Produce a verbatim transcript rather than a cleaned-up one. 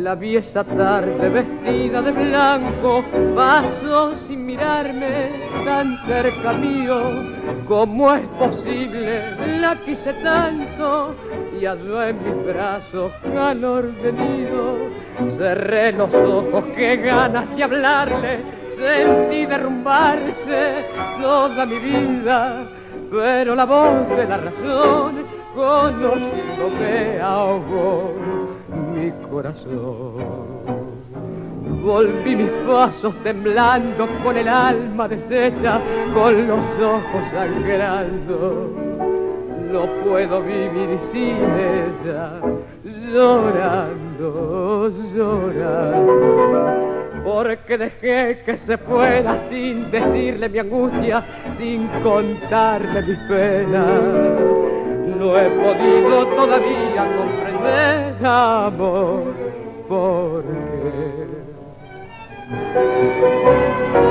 La vi esa tarde vestida de blanco, pasó sin mirarme tan cerca mío. ¿Cómo es posible? La quise tanto y halló en mis brazos calor de nido. Cerré los ojos, qué ganas de hablarle, sentí derrumbarse toda mi vida, pero la voz de la razón conociéndome ahogó mi corazón. Volví mis pasos temblando con el alma deshecha, con los ojos sangrando. No puedo vivir sin ella, llorando, llorando. Porque dejé que se fuera sin decirle mi angustia, sin contarle mis penas. No he podido todavía comprender, amor, por qué.